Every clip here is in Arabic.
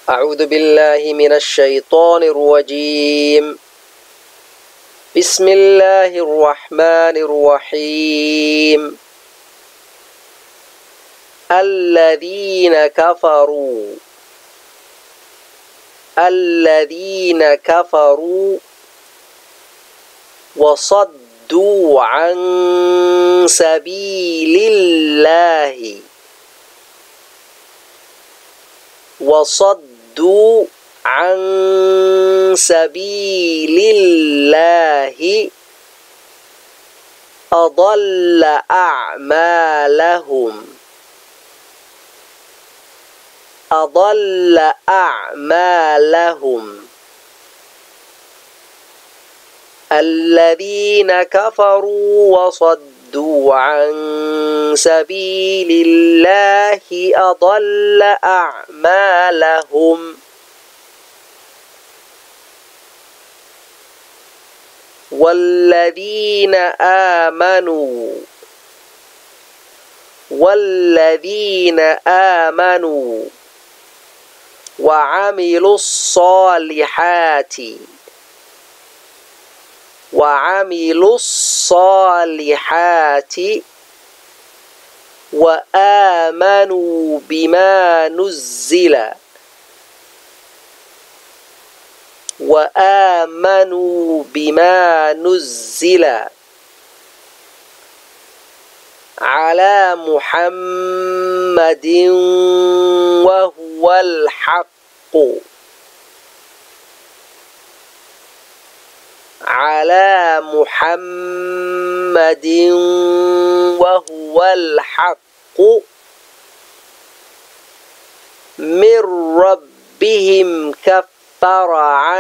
أعوذ بالله من الشيطان الرجيم. بسم الله الرحمن الرحيم. الذين كفروا وصدوا عن سبيل الله أضل أعمالهم. الذين كفروا وصدوا عن سبيل الله أضل أعمالهم. والذين آمنوا وعملوا الصالحات وآمنوا بما نزل على محمد وهو الحق من ربهم كفر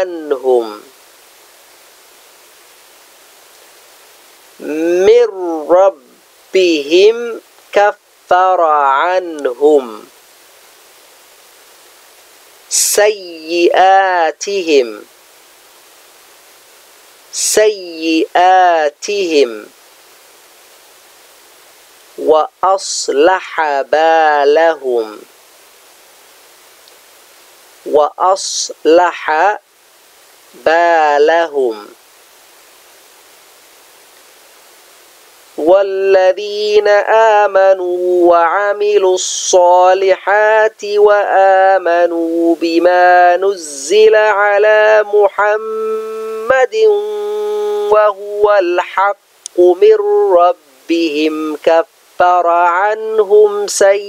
عنهم سيئاتهم وأصلح بالهم. والذين آمنوا وعملوا الصالحات وآمنوا بما نزل على محمد وهو الحق من ربهم كفر عنهم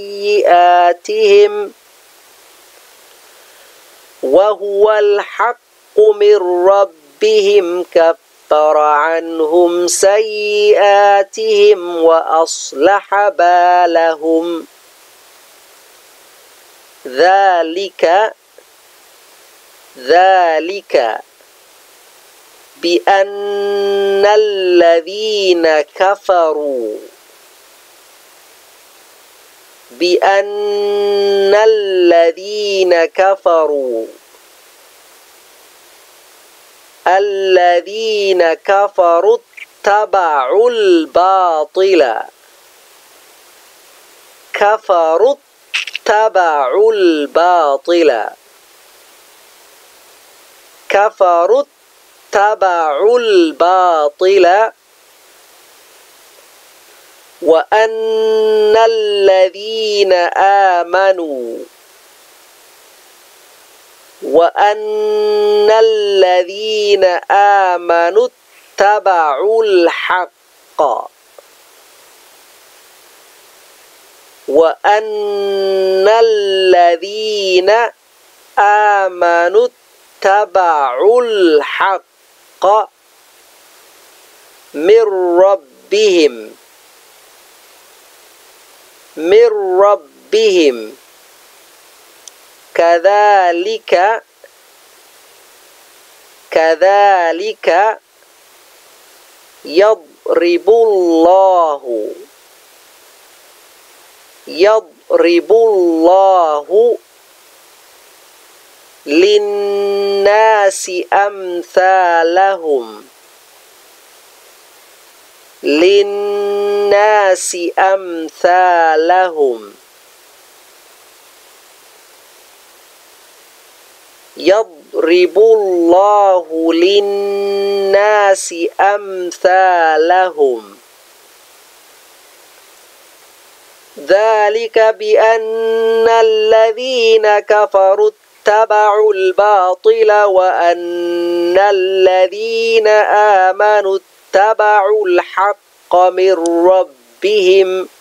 سيئاتهم وأصلح بالهم. ذلك بأن الذين كفروا اتبعوا الباطل وأن الذين آمنوا اتبعوا الحق من ربهم كذلك يضرب الله للناس أمثالهم يضرب الله للناس أمثالهم ذلك بأن الذين كفروا اتبعوا الباطل وأن الذين آمنوا اتبعوا الحق من ربهم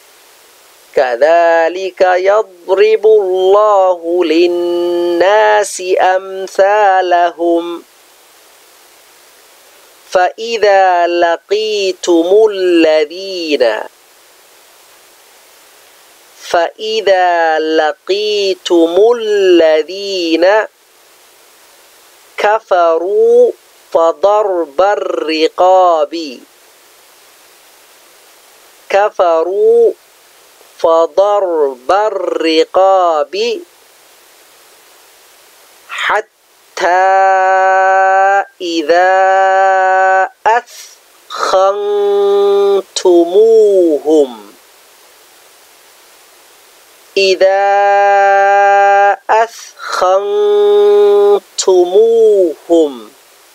كذلك يضرب الله للناس أمثالهم فإذا لقيتم الذين كفروا فضرب الرقاب حتى إذا أثخنتموهم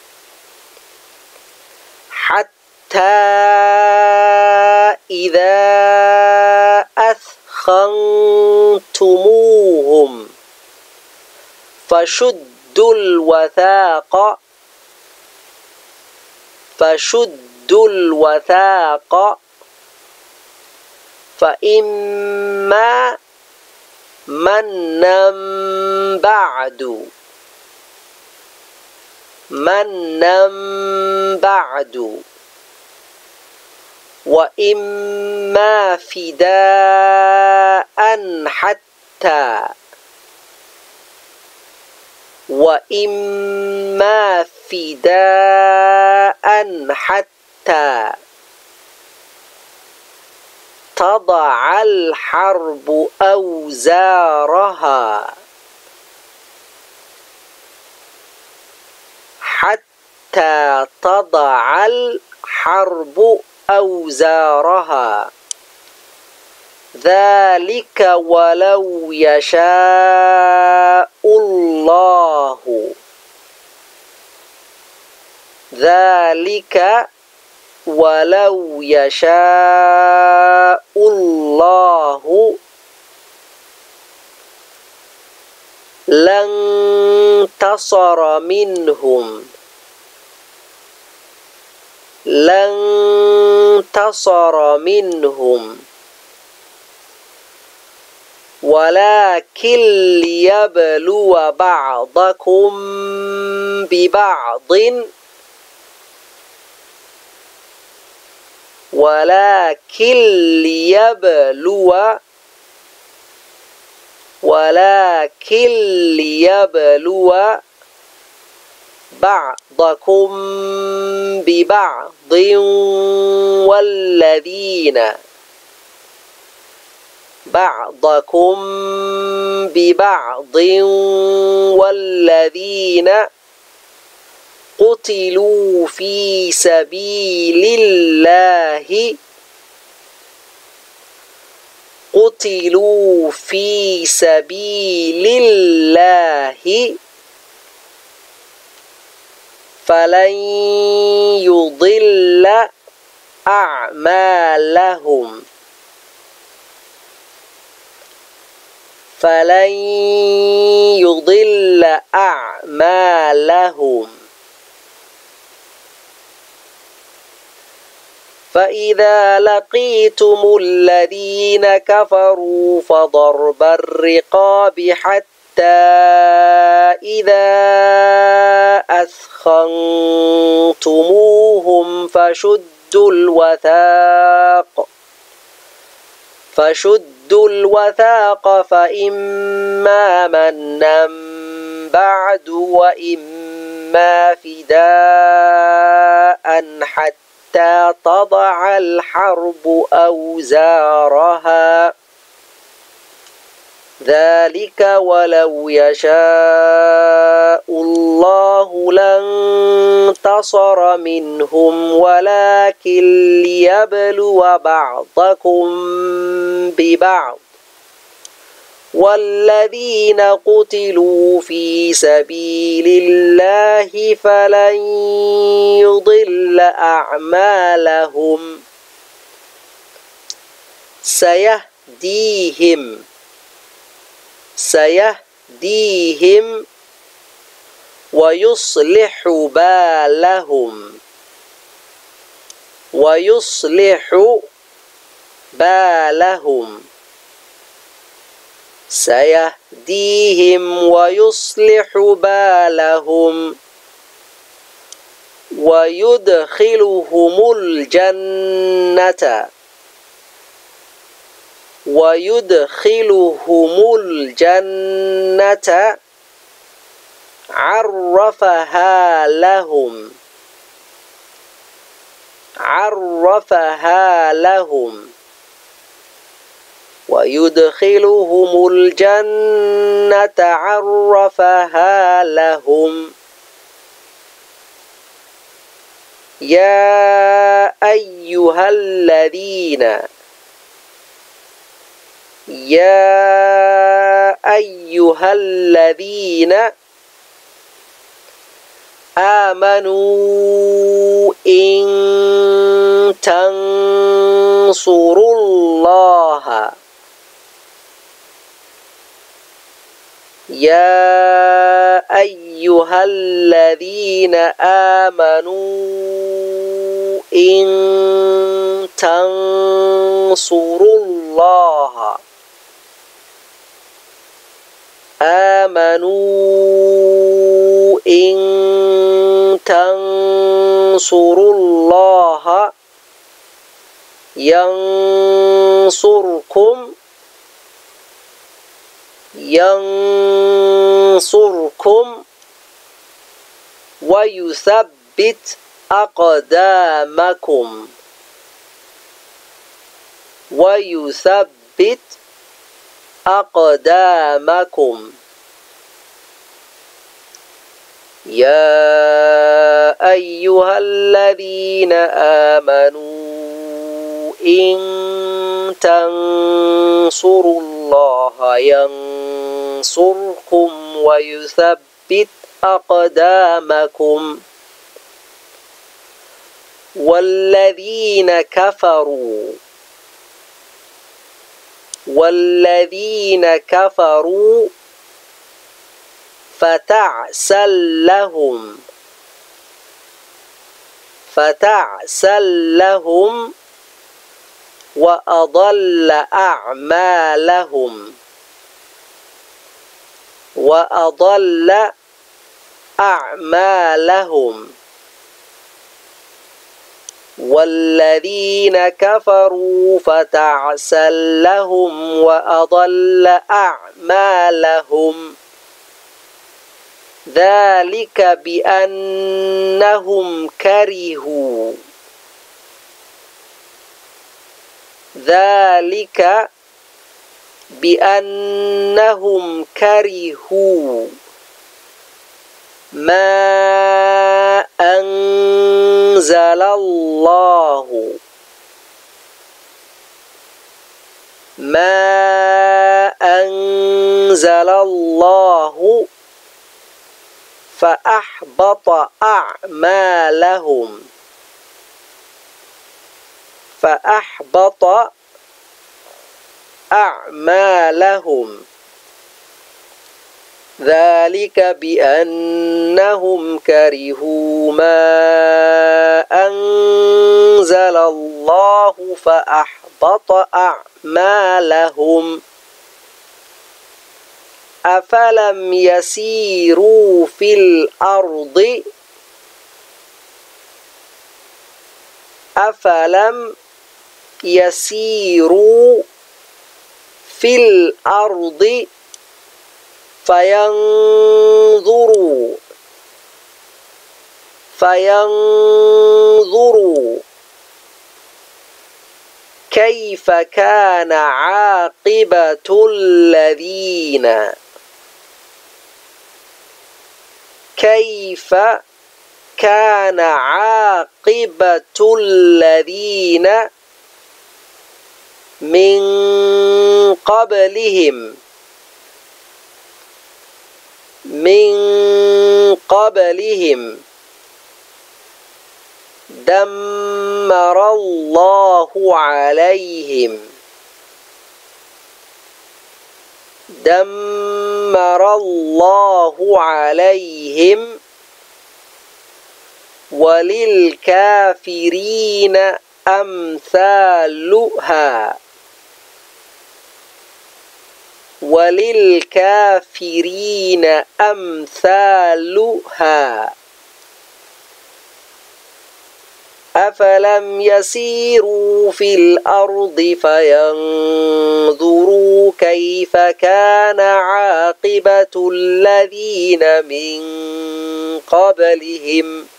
فشدوا الوثاق فإما منا بعد وإما فداء حتى تضع الحرب أوزارها ذلك ولو يشاء الله لانتصر منهم ولكن ليبلو بعضكم ببعض والذين قتلوا في سبيل الله فلن يضل أعمالهم فإذا لقيتم الذين كفروا فضرب الرقاب حتى إذا أثخنتموهم فشدوا الوثاق فإما منا بعد وإما فداء حتى تضع الحرب أوزارها ذلك ولو يشاء الله لانتصر منهم ولكن ليبلو بعضكم ببعض والذين قتلوا في سبيل الله فلن يضل أعمالهم سيهديهم ويصلح بالهم سيهديهم ويصلح بالهم ويدخلهم الجنة عرفها لهم ويدخلهم الجنة عرفها لهم يا أيها الذين آمنوا إن تنصروا الله ينصركم ويثبت أقدامكم يا أيها الذين آمنوا إن تنصروا الله ينصركم ويثبت أقدامكم والذين كفروا فتعسا لهم وأضل أعمالهم والذين كفروا فتعسا لهم وأضل أعمالهم ذلك بأنهم كرهوا ما أنزل الله فأحبط أعمالهم ذلك بأنهم كرهوا ما أنزل الله فأحبط أعمالهم أفلم يسيروا في الأرض فينظروا كيف كان عاقبة الذين من قبلهم من قبلهم دمر الله عليهم دمر الله عليهم وللكافرين أمثالها وللكافرين أمثالها أفلم يسيروا في الأرض فينظروا كيف كان عاقبة الذين من قبلهم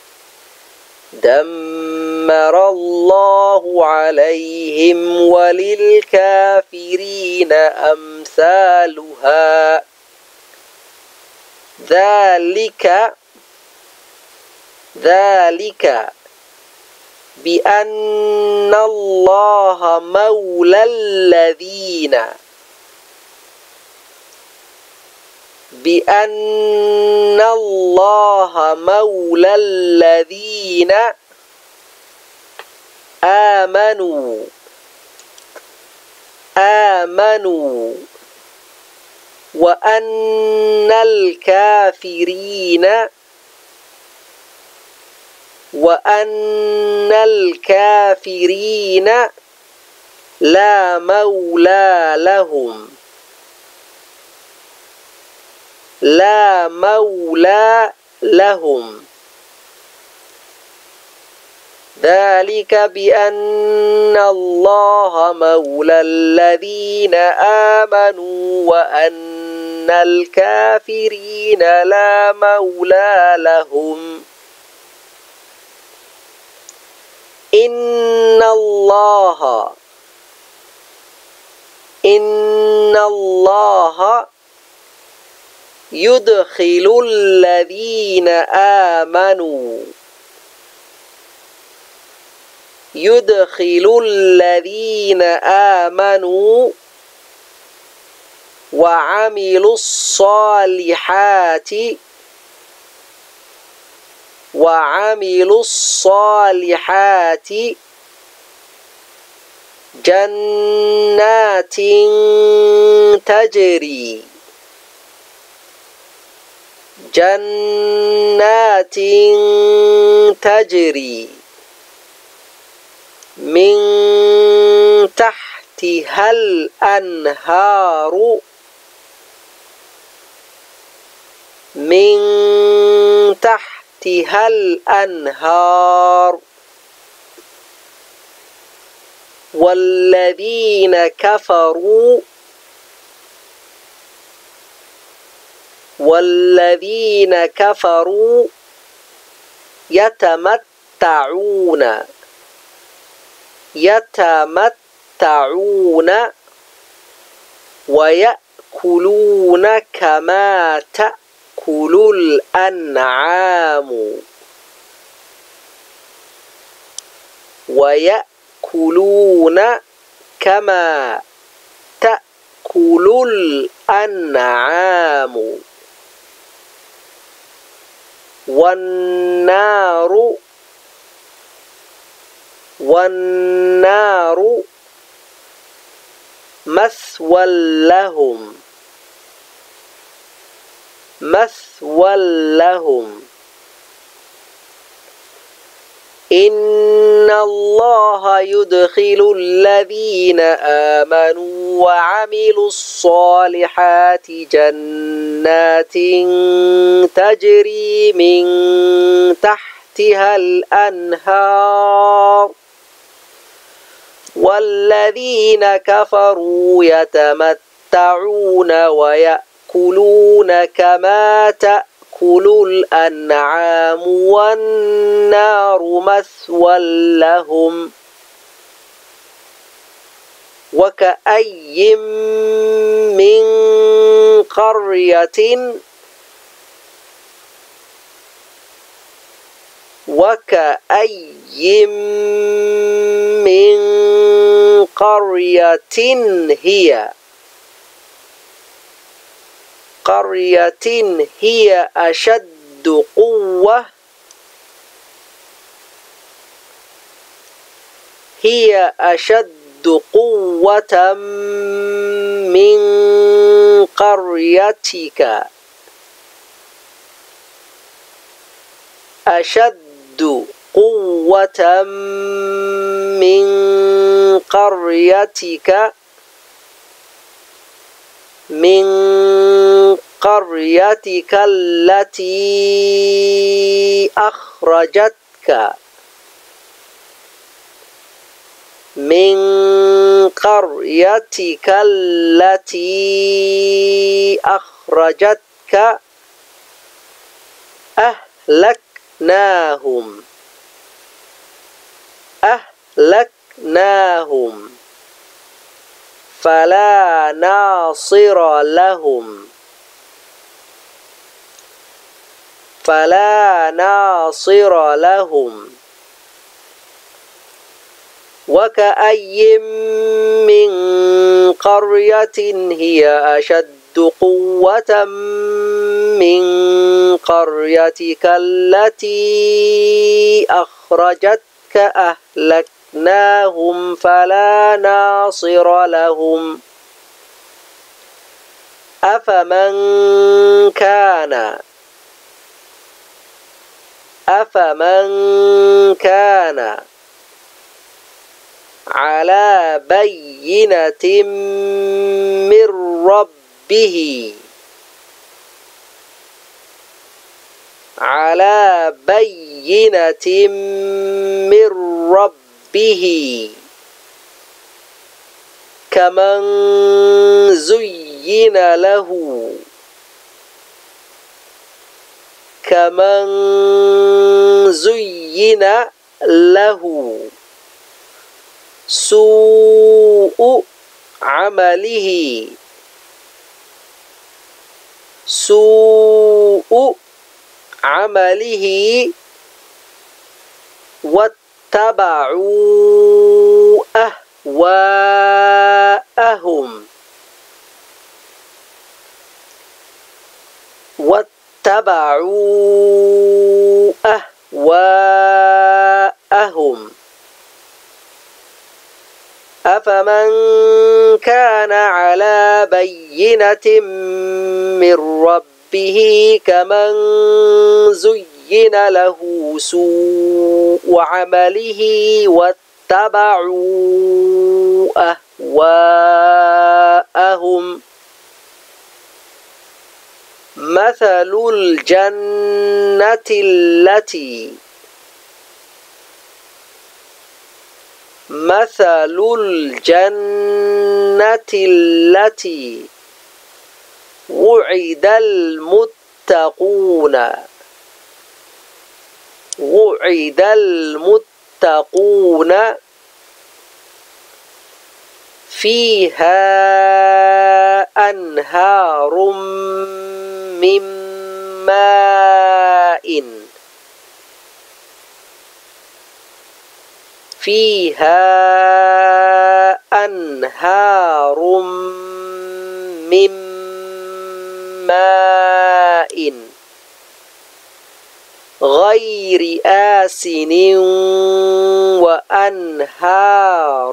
دمر الله عليهم وللكافرين أمثالها ذلك بأن الله مولى الذين آمنوا وأن الكافرين لا مولى لهم ذلك بأن الله مولى الذين آمنوا وأن الكافرين لا مولى لهم إن الله يدخل الذين آمنوا وعملوا الصالحات جنات تجري من تحتها الأنهار والذين كفروا يتمتعون ويأكلون كما تأكل الأنعام والنار مثوى لهم إن الله يدخل الذين آمنوا وعملوا الصالحات جنات تجري من تحتها الأنهار والذين كفروا يتمتعون ويأكلون كما تأكل الأنعام والنار مثوى لهم وكأي من قرية هي قرية هي أشد قوة من قريتك أشد قوة من قريتك التي أخرجتك أهلكناهم فلا ناصر لهم وكأي من قرية هي أشد قوة من قريتك التي أخرجتك أهلكناهم فلا ناصر لهم أفمن كان على بينة من ربه كمن زين له سوء عمله واتبعوا أهواءهم أفمن كان على بينة من ربه كمن زين له سوء عمله واتبعوا أهواءهم مثل الجنة التي وعد المتقون فيها أنهار من ماء غير آسن وأنهار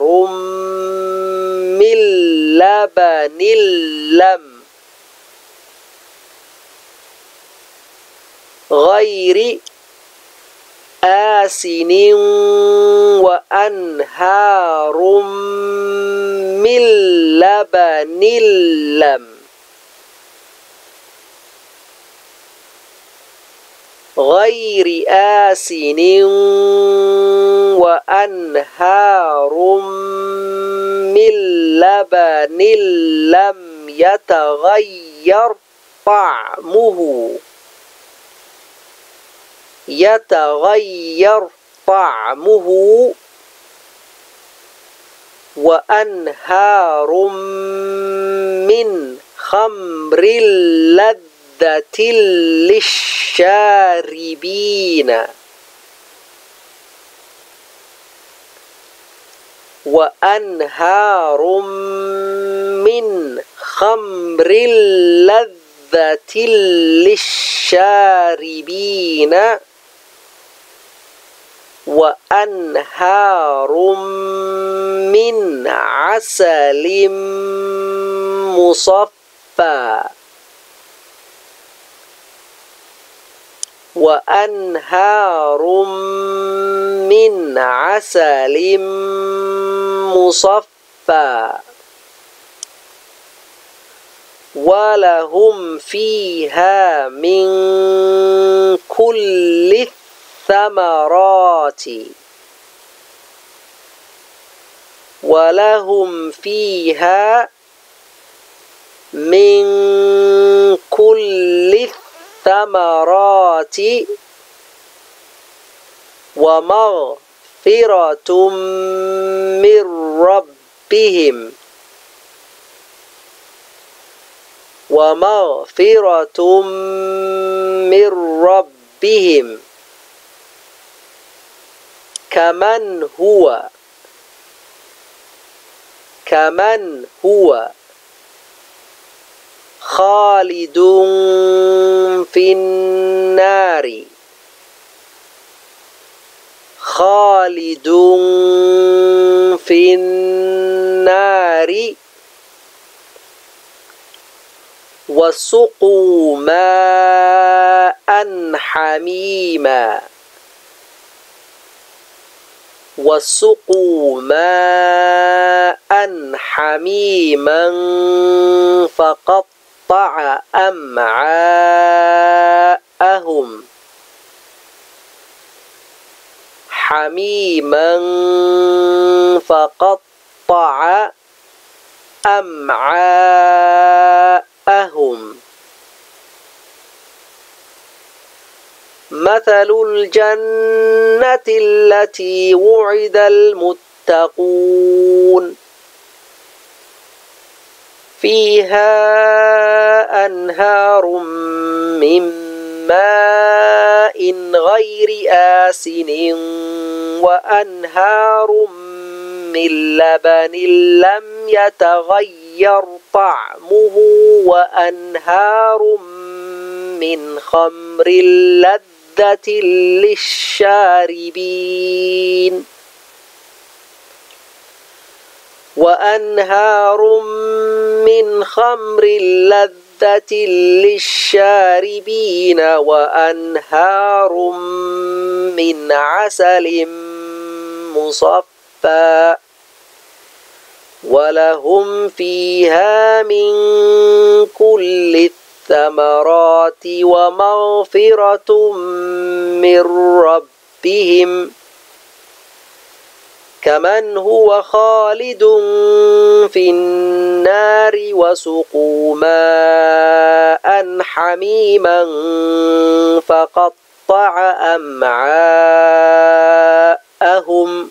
من لبن غير آسن وأنهار من لبن لم يتغير طعمه وأنهار من خمر لذة للشاربين وأنهار من خمر لذة للشاربين وأنهار من عسل مصفى وأنهار من عسل مصفى ولهم فيها من كل الثمرات ولهم فيها من كل الثمرات ومغفرة من ربهم ومغفرة من ربهم كمن هو خالد في النار خالد في النار وسقوا ماء حميما وسقوا ماء حميما فقطع أمعاءهم حميما فقطع أمعاءهم مثل الجنة التي وعد المتقون فيها أنهار من ماء غير آسن وأنهار من لبن لم يتغير طعمه وأنهار من خمر لذة للشاربين وأنهار من خمر لذة للشاربين وأنهار من عسل مصفى ولهم فيها من كل الثمرات ومغفرة من ربهم كمن هو خالد في النار وسقوا ماء حميما فقطع أمعاءهم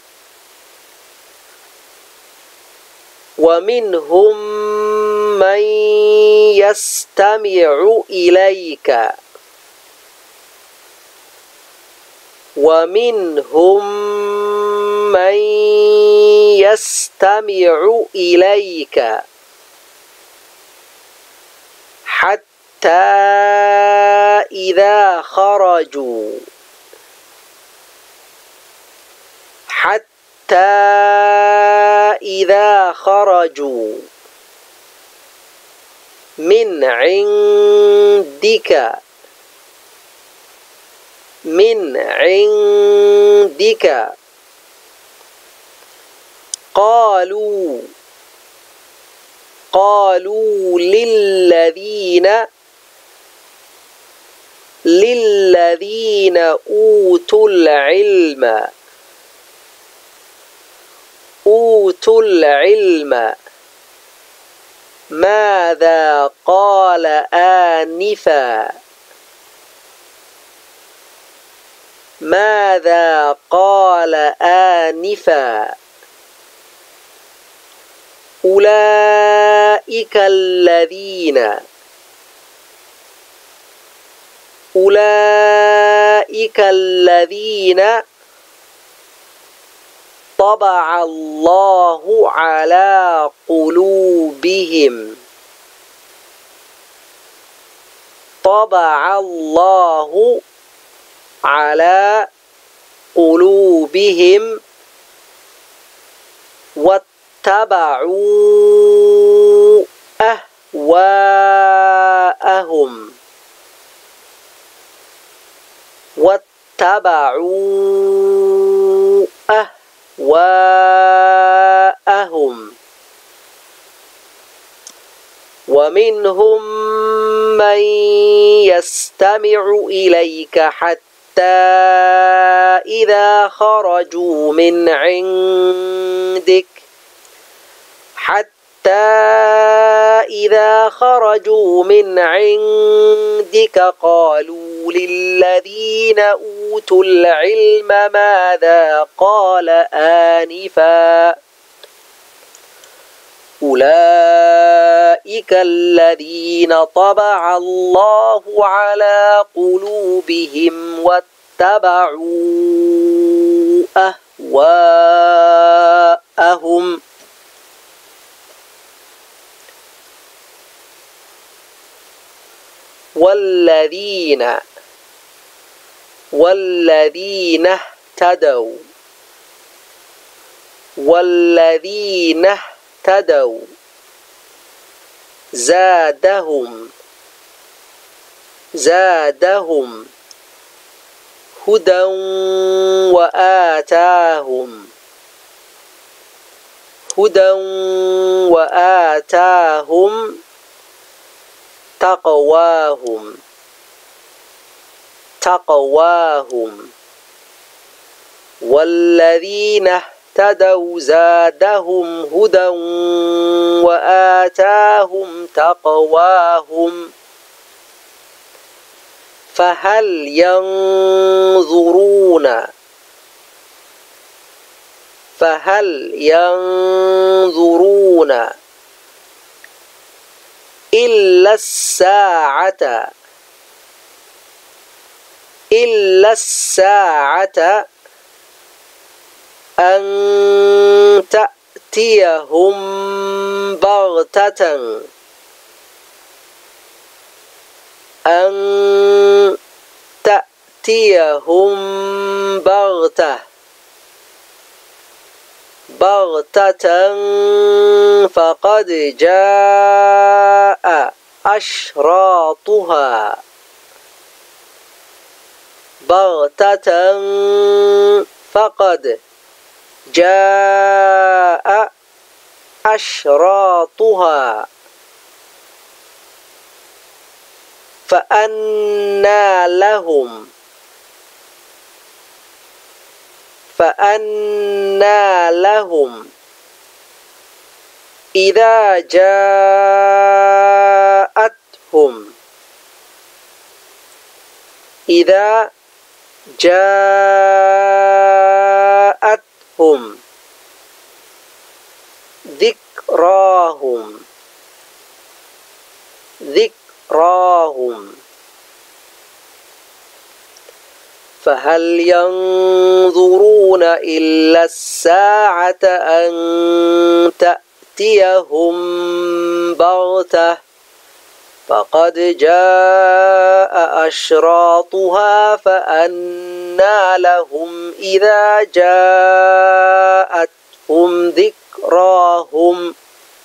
ومنهم من يستمع إليك ومنهم من يستمع إليك حتى إذا خرجوا من عندك قالوا للذين أوتوا العلم ماذا قال آنفا أولئك الذين طبع الله على قلوبهم طبع الله على قلوبهم واتبعوا أهواءهم ومنهم من يستمع إليك حتى إذا خرجوا من عندك قالوا للذين أوتوا العلم ماذا قال آنفا أولئك الذين طبع الله على قلوبهم واتبعوا أهواءهم والذين اهتدوا زادهم هدى وآتاهم تقواهم والذين اهتدوا زادهم هدى وآتاهم تقواهم فهل ينظرون إلا الساعة أن تأتيهم بغتة فقد جاء أشراطها فأنى لهم إذا جاءتهم ذكراهم فهل ينظرون إلا الساعة أن تأتيهم بغتة فقد جاء أشراطها فأنى لهم إذا جاءتهم ذكراهم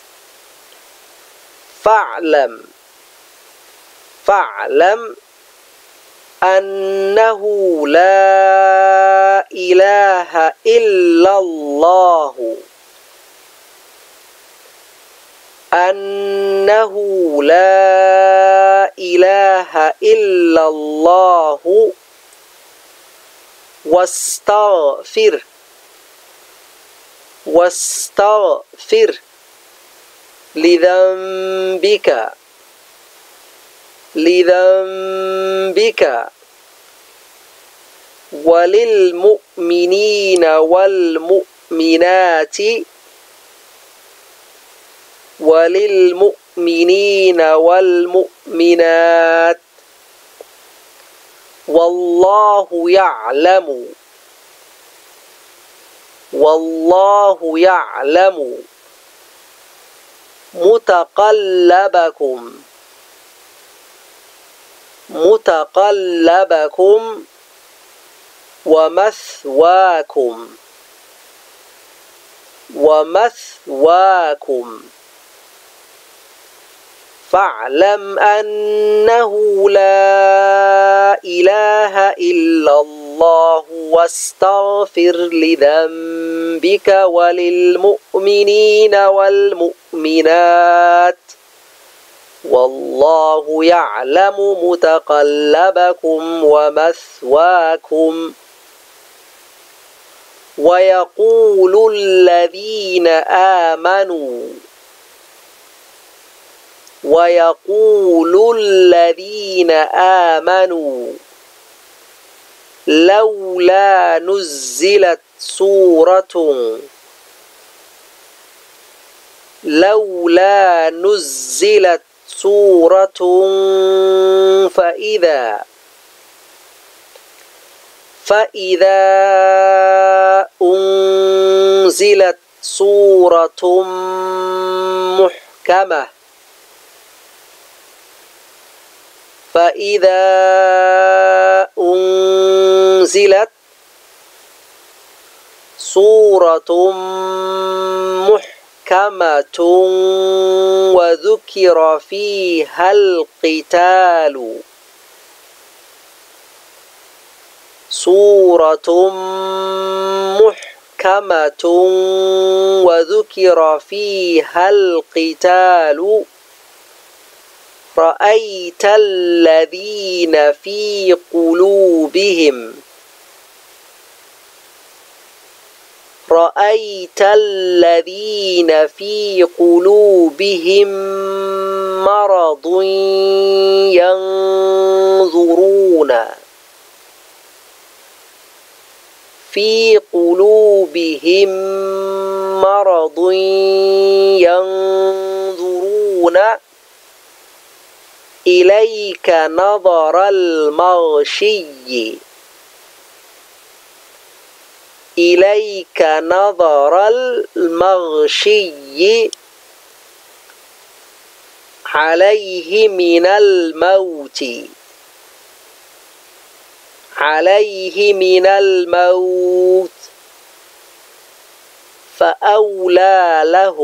فاعلم أنه لا إله إلا الله واستغفر لذنبك وللمؤمنين والمؤمنات والله يعلم متقلبكم متقلبكم ومثواكم ومثواكم فاعلم أنه لا إله إلا الله واستغفر لذنبك وللمؤمنين والمؤمنات والله يعلم متقلبكم ومثواكم ويقول الذين آمنوا لولا نزلت سورة فإذا أنزلت سورة محكمة وذكر فيها القتال رأيت الذين في قلوبهم مرض ينظرون إليك نظر المغشي عليه من الموت فأولى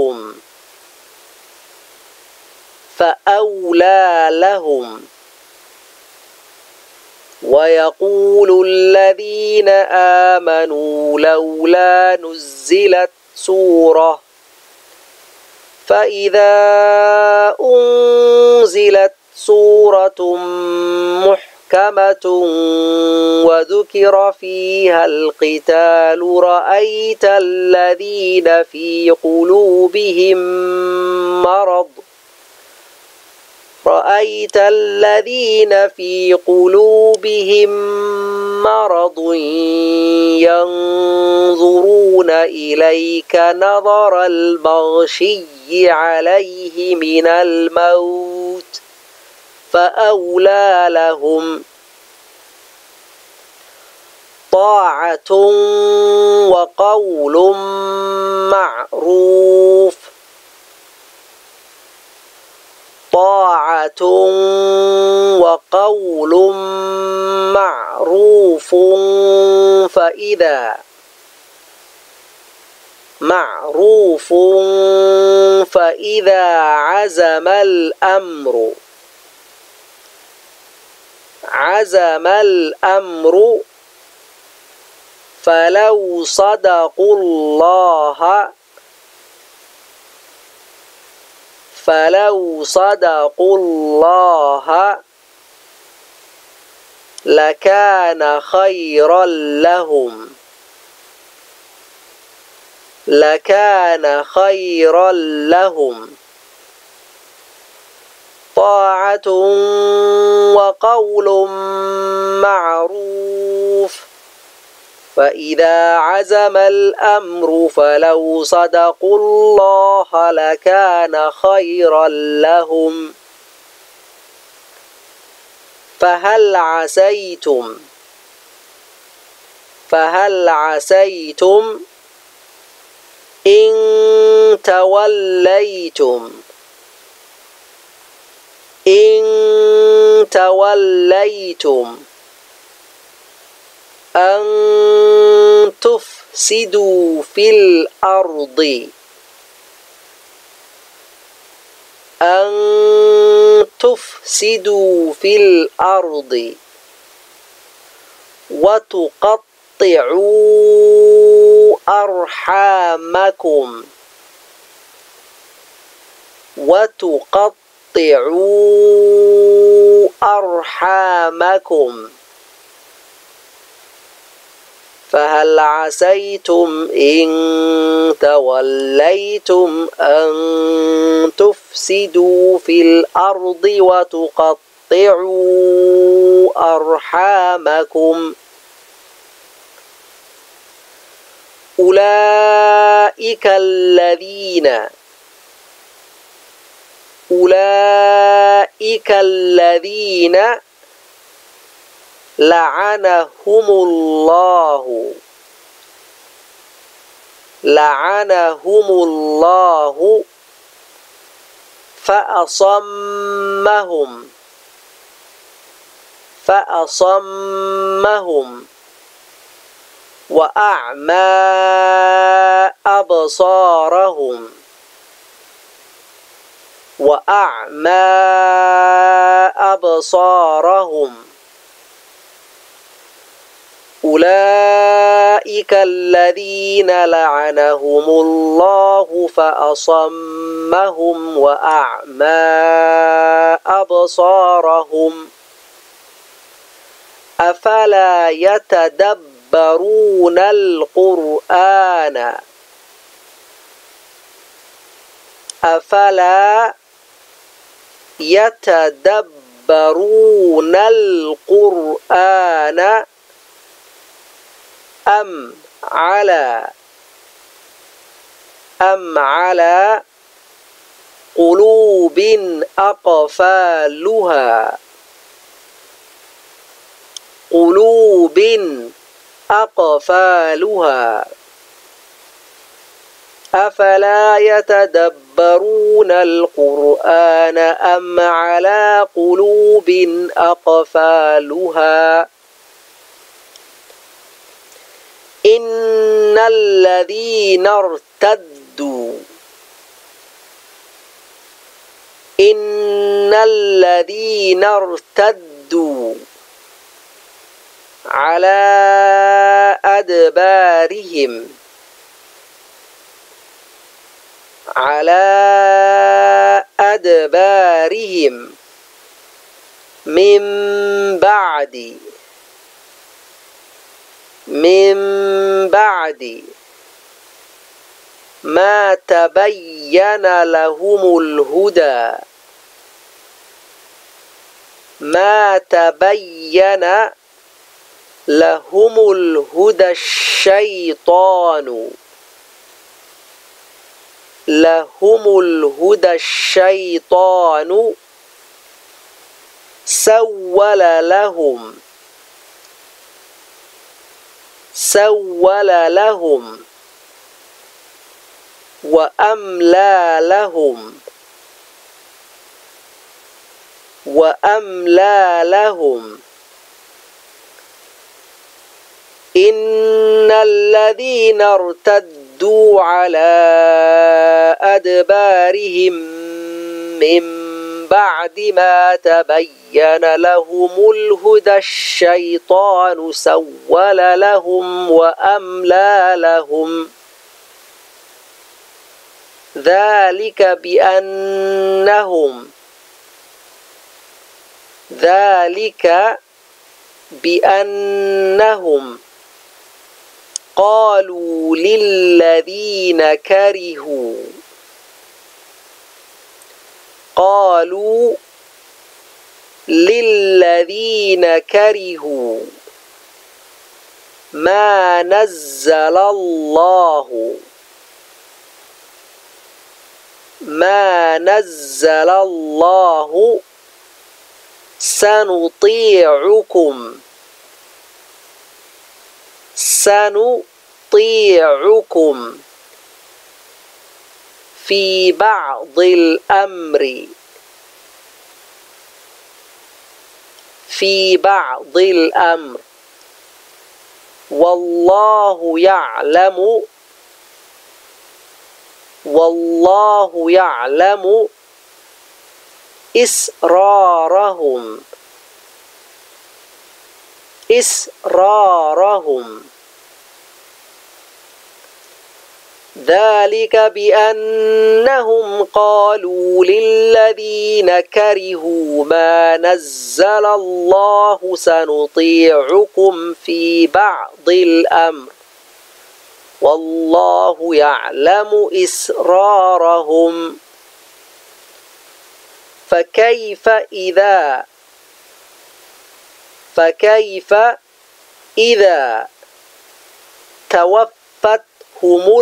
لهم ويقول الذين آمنوا لولا نزلت سورة فإذا أنزلت سورة محكمة وذكر فيها القتال رأيت الذين في قلوبهم مرض ينظرون إليك نظر المغشي عليه من الموت فأولى لهم طاعة وقول معروف فإذا عزم الأمر فلو صدقوا الله لكان خيرا لهم طاعة وقول معروف فإذا عزم الأمر فلو صدقوا الله لكان خيرا لهم فهل عسيتم إن توليتم إن توليتم أن تفسدوا في الأرض أن تفسدوا في الأرض وتقطعوا أرحامكم وتقطعوا أرحامكم فهل عسيتم إن توليتم أن تفسدوا في الأرض وتقطعوا أرحامكم أولئك الذين لعنهم الله فأصمهم وأعمى أبصارهم أولئك الذين لعنهم الله فأصمهم وأعمى أبصارهم أفلا يتدبرون القرآن أم على قلوب أقفالها أفلا يتدبرون القرآن أم على قلوب أقفالها إن الذين ارتدوا على أدبارهم من بعد ما تبين لهم الهدى الشيطان سول لهم وأملى لهم إن الذين ارتدوا على أدبارهم من بعد ما تبين لهم الهدى الشيطان سول لهم وأملى لهم ذلك بأنهم قالوا للذين كرهوا ما نزل الله سنطيعكم في بعض الأمر في بعض الأمر والله يعلم إسرارهم ذلك بأنهم قالوا للذين كرهوا ما نزل الله سنطيعكم في بعض الأمر والله يعلم إسرارهم فكيف إذا توفتهم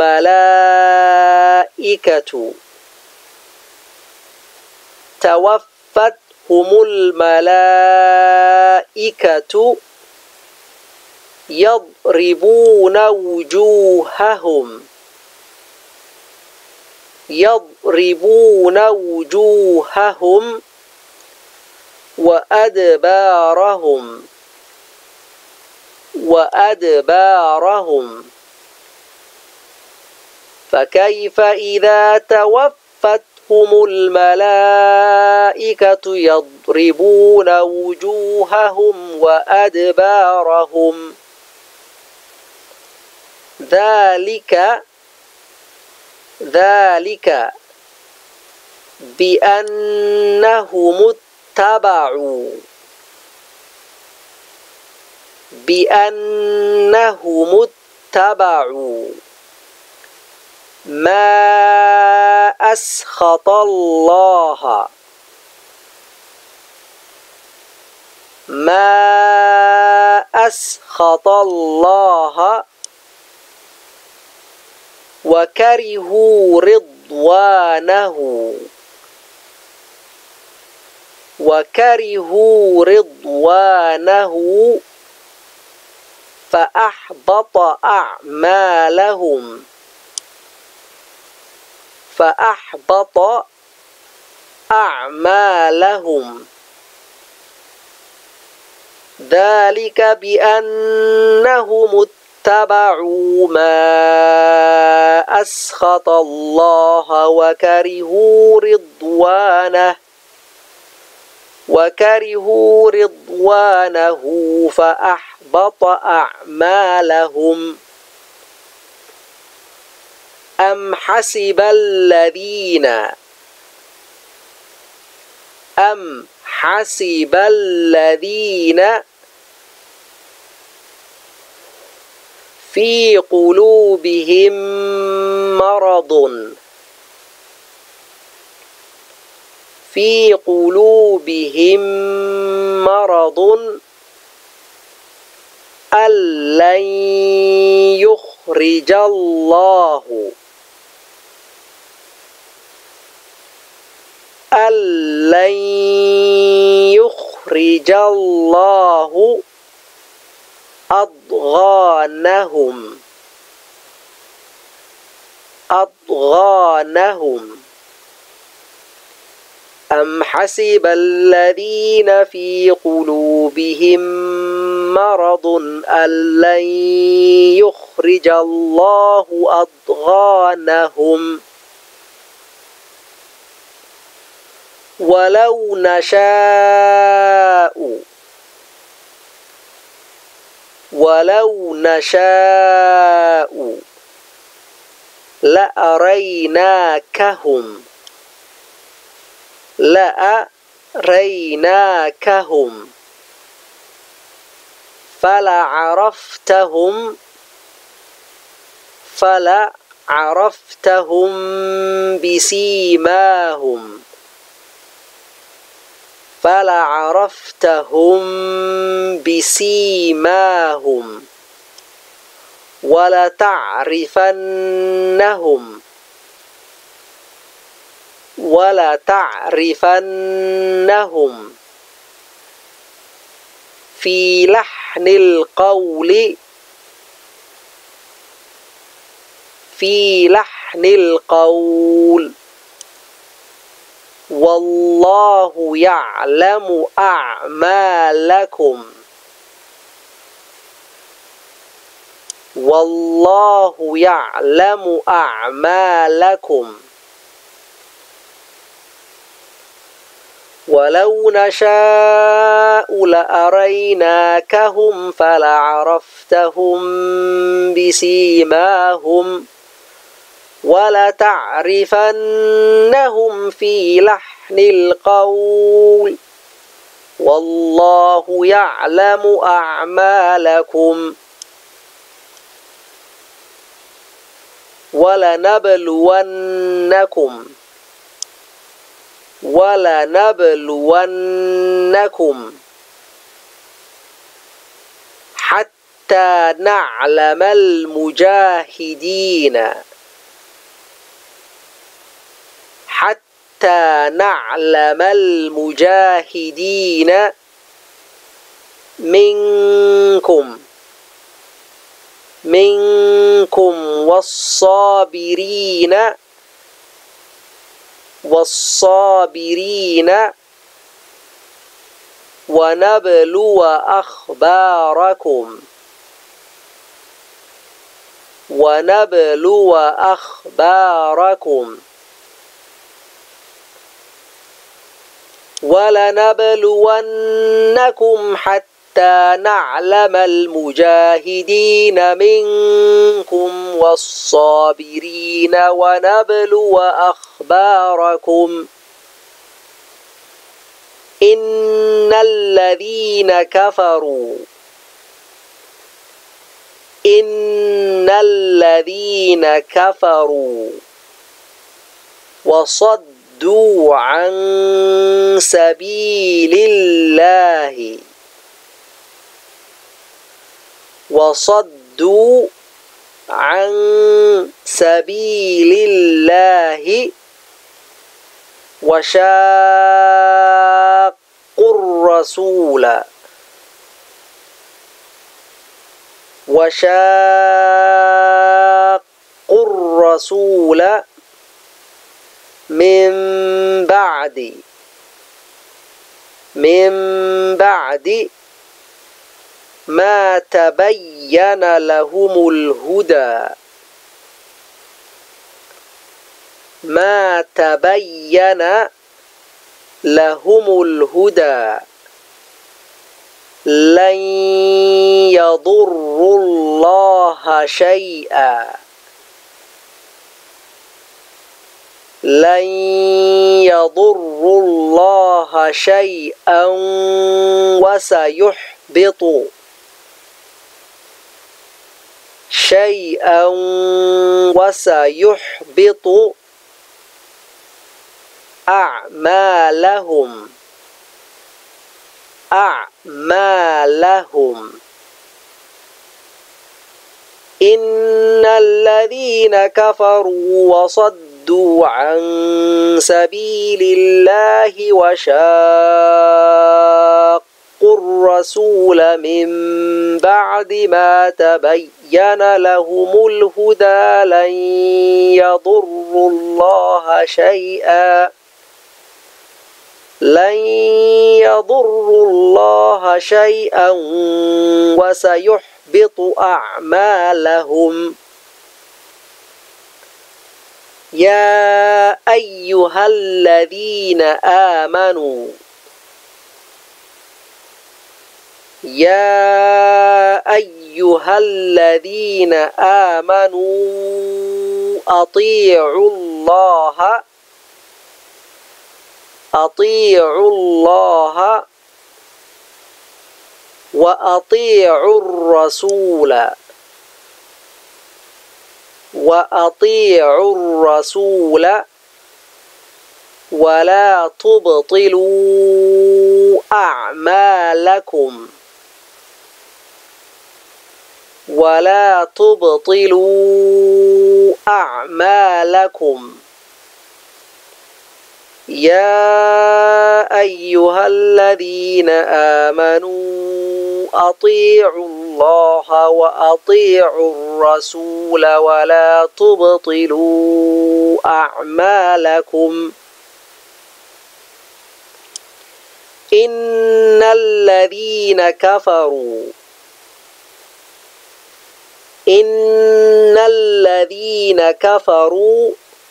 الملائكة يضربون وجوههم وأدبارهم فكيف إذا توفتهم الملائكة يضربون وجوههم وأدبارهم ذلك بأنهم اتبعوا ما أسخط الله وكرهوا رضوانه فأحبط أعمالهم ذلك بأنهم اتبعوا ما أسخط الله وكرهوا رضوانه فأحبط أعمالهم أم حسب الذين في قلوبهم مرض أن لن يخرج الله أضغانهم أم حسب الذين في قلوبهم مرض أن لن يخرج الله أضغانهم ولو نشاء لأريناكهم فلعرفتهم بسيماهم ولتعرفنهم في لحن القول والله يعلم أعمالكم والله يعلم أعمالكم ولو نشاء لأريناكهم فلعرفتهم بسيماهم ولتعرفنهم في لحن القول والله يعلم أعمالكم ولنبلونكم حتى نعلم المجاهدين منكم والصابرين ونبلو أخباركم ولنبلونكم حتى نعلم المجاهدين منكم والصابرين ونبلو أخباركم إن الذين كفروا وصدوا عن سبيل الله وشاقوا الرسول من بعد ما تبين لهم الهدى لن يضروا الله شيئا وسيحبط أعمالهم إن الذين كفروا وصدوا عن سبيل الله وشاقوا الرسول من بعد ما تبين لهم الهدى لن يضروا الله شيئا وسيحبط أعمالهم يا أيها الذين آمنوا أطيعوا الله وأطيعوا الرسول ولا تبطلوا أعمالكم يا أيها الذين آمنوا أطيعوا الله وأطيعوا الرسول ولا تبطلوا أعمالكم إن الذين كفروا إن الذين كفروا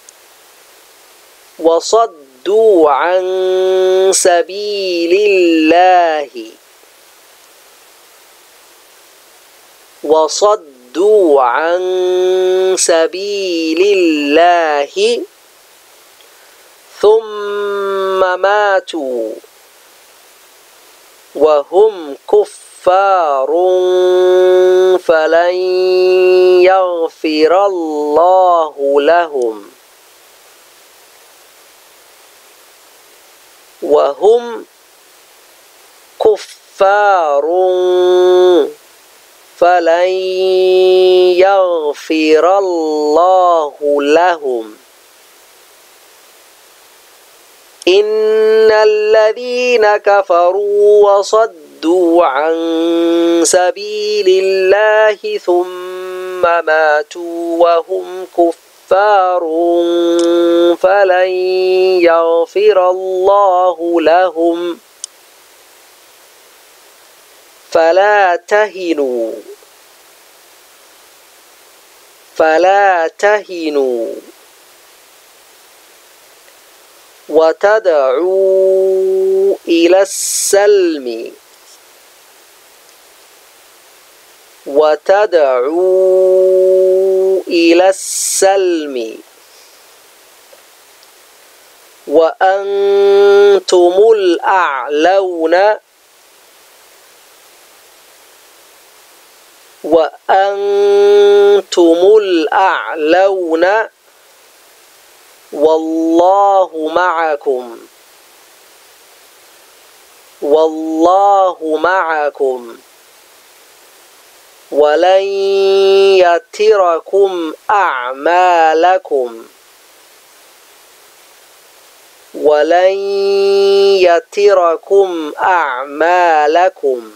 وصدوا عن سبيل الله وصدوا عن سبيل الله ثم ماتوا وهم كفار فلن يغفر الله لهم وهم كفار فلن يغفر الله لهم إن الذين كفروا وصدوا عن سبيل الله ثم ماتوا وهم كفار فلن يغفر الله لهم فلا تهنوا وتدعوا إلى السلم وأنتم الأعلون والله معكم ولن يتركم أعمالكم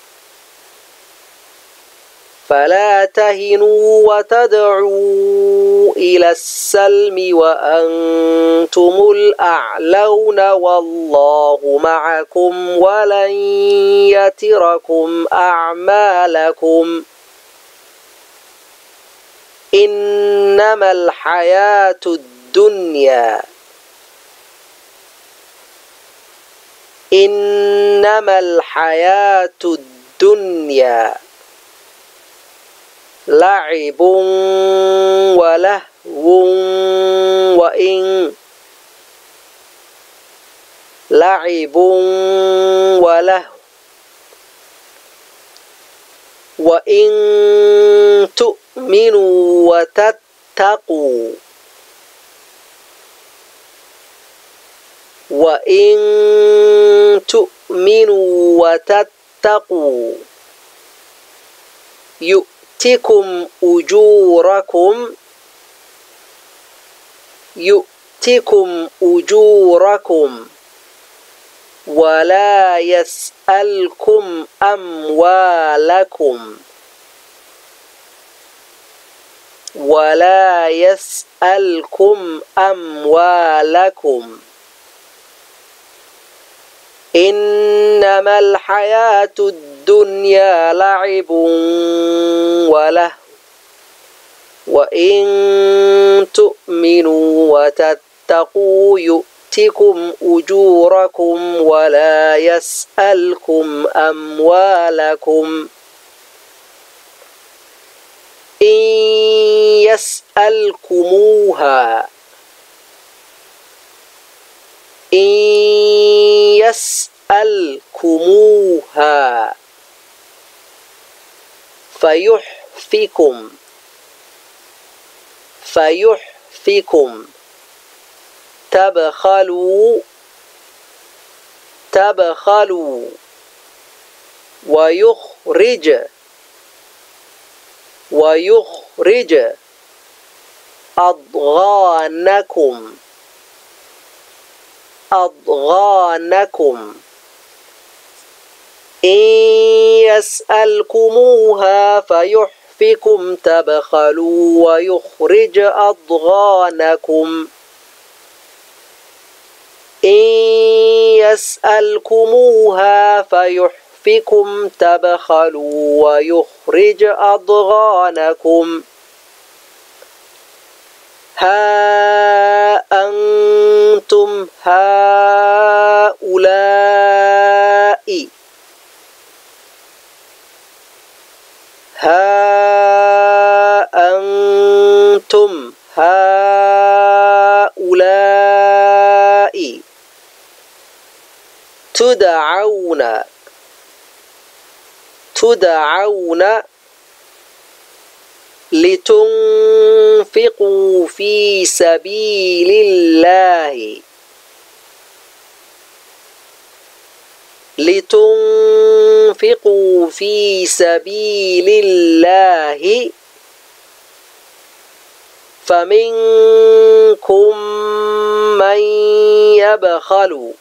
فلا تهنوا وتدعوا إلى السلم وأنتم الأعلون والله معكم ولن يتركم أعمالكم إنما الحياة الدنيا لعب ولهو وإن تؤمنوا وتتقوا يؤتكم أجوركم ولا يسألكم أموالكم إنما الحياة الدنيا لعب ولهو وإن تؤمنوا وتتقوا يؤتكم أجوركم ولا يسألكم أموالكم إن يسألكموها فيحفكم تبخلوا ويخرج أضغانكم إن يسألكموها فيحفكم تبخلوا ويخرج أضغانكم إن يسألكموها فيحفكم تبخلوا ويخرج أضغانكم ها أنتم هؤلاء تدعون لتنفقوا في سبيل الله فمنكم من يبخل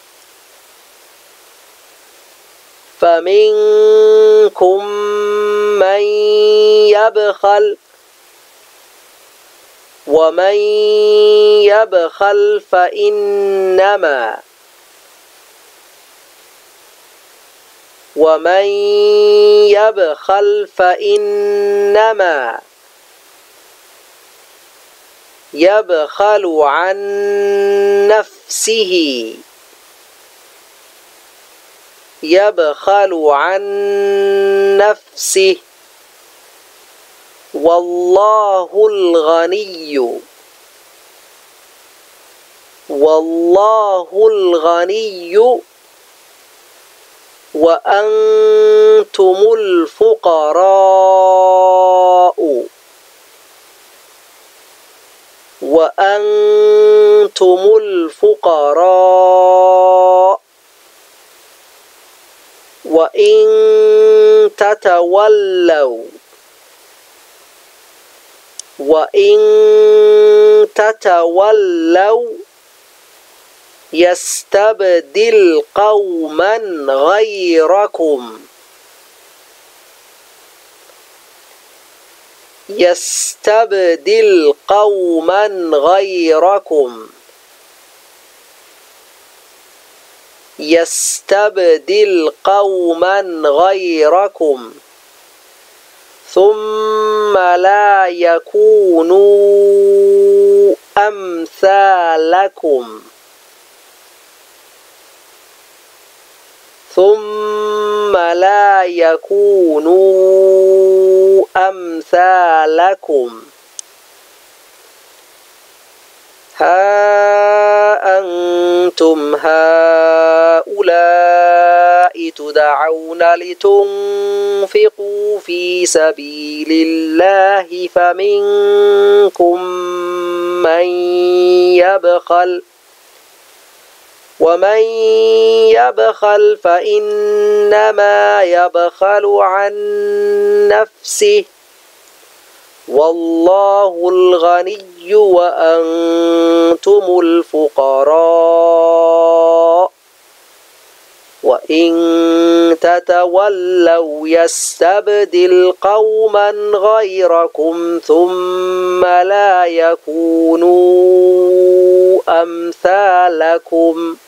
ومن يبخل فإنما يبخل عن نفسه والله الغني وأنتم الفقراء وإن تتولوا يستبدل قوما غيركم ثم لا يكونوا أمثالكم ها أنتم هؤلاء تدعون لتنفقوا في سبيل الله فمنكم من يبخل ومن يبخل فإنما يبخل عن نفسه والله الغني وأنتم الفقراء وإن تتولوا يستبدل قوما غيركم ثم لا يكونوا أمثالكم